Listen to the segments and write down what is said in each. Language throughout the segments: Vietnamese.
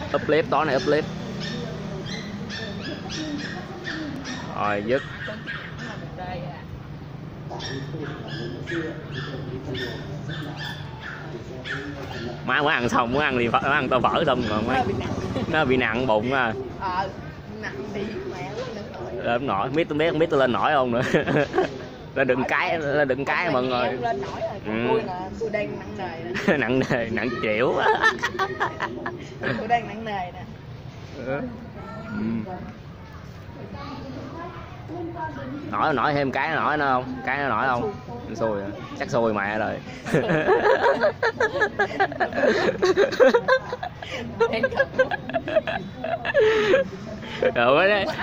Up clip, tối này up clip. Rồi dứt. Má mới ăn xong, mới ăn thì phải ăn tô phở xong rồi má nó bị nặng bụng à. Nặng thì mẹ lên nổi, không biết tôi lên nổi không nữa. Lên đựng cái mọi người. Lên nổi rồi, tôi đang nặng nề nè. nặng chịu. Tôi đang nặng nề nè. Nổi thêm cái nổi nữa không? Cái nó nổi không? Xui à. Chắc xui mẹ rồi. Rồi đấy.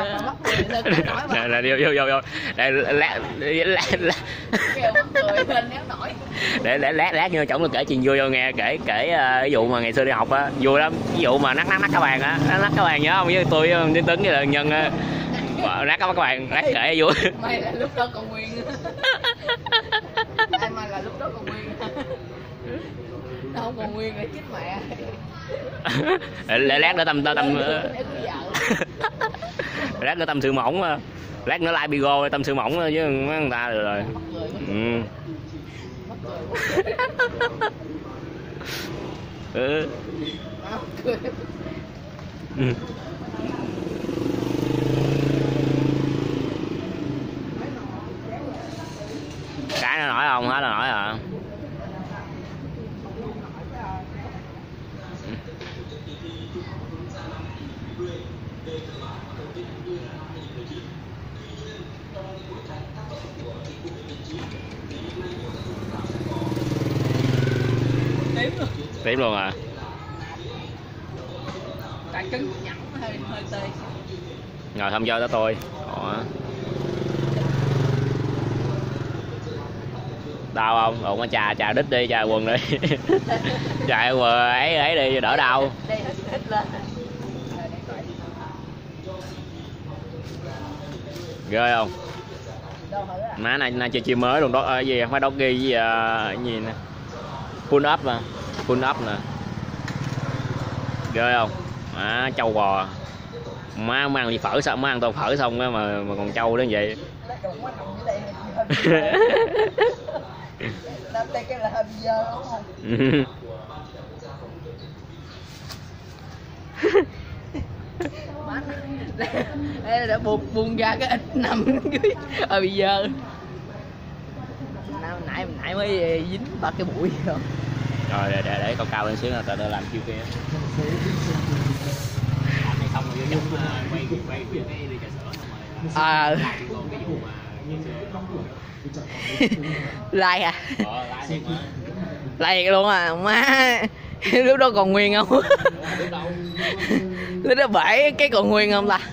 Nè vô. Để lát như chổng tôi kể chuyện vui vô nghe, kể cái vụ mà ngày xưa đi học á, vui lắm. Ví dụ mà nắc các bạn á, nắc các bạn nhớ không? Với tôi với Tấn với là Nhân á. Nát các bạn, nát kể vui. May là lúc đó còn nguyên. May là lúc đó còn nguyên. Nó không còn nguyên để chết mẹ. Lát nữa lát nữa tâm sự mỏng, lát nữa like bigo tâm sự mỏng với mấy người ta rồi. Cái nó nổi không? Hết là nổi hả? Tím luôn à? Tại cứng nhẵn hơi tê. Ngồi không cho tới tôi. Đau không? Ủa mà trà đít đi, trà quần đi. Trà quần ấy đi đỡ đau. Ghê không? Má này chơi chiêu mới luôn đó, gì phải đốc ghi gì nè. Pull up mà. Pull up nè. Ghê không? Má trâu bò. Má ăn gì phở sao, má ăn tô phở xong á mà còn trâu đến vậy. Làm đây cái là hơi dơ không? Đây đã buông ra cái ít nằm dưới bây giờ nãy mới dính ba cái bụi rồi. Rồi để cao lên xíu là tao làm chiêu kia. Này xong rồi vô quay cái ly trà sữa xong rồi. Like à? Like luôn à má. Lúc đó còn nguyên không? Lúc đó bể cái còn nguyên không ta?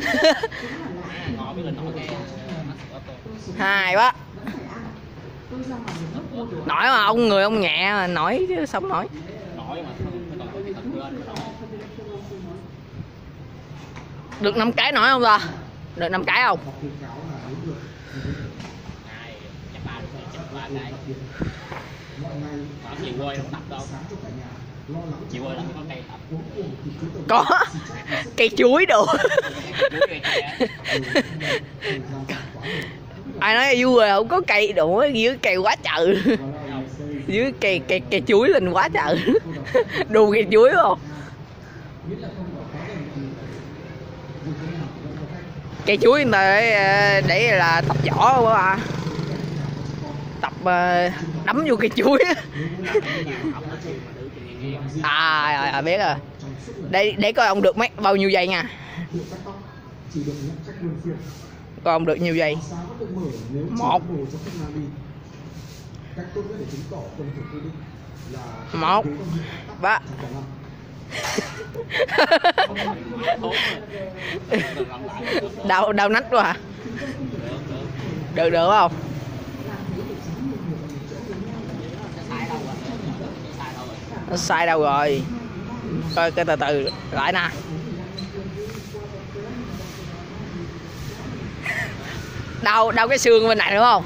Hai quá. Nổi mà ông nhẹ mà nổi chứ xong nổi. Được 5 cái nổi không ta? Được 5 cái không? Chị quay không tập đâu. Chị quay là có cây tập. Có cây chuối đồ. Ai nói vui rồi, không có cây đồ dưới cây quá trời. Dưới cây chuối lên quá trời. Đu cây chuối không? Cây chuối người ta để là tập võ không à? Tập đấm vô cây chuối. Biết rồi. Để coi ông được bao nhiêu giây nha. Coi ông được nhiêu giây. 1 1 3. Đau nách quá hả? Được không? Nó sai đâu rồi? Coi cái từ từ lại nè. Đau cái xương bên này đúng không?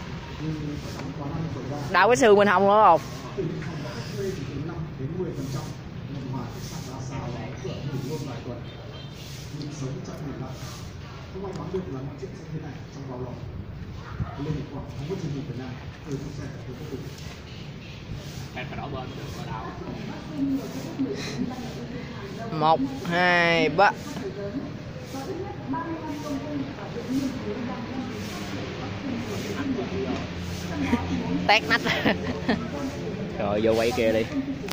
Đau cái xương bên hông đúng không? Một, hai, ba. Tét nách. Rồi vô quay kia đi.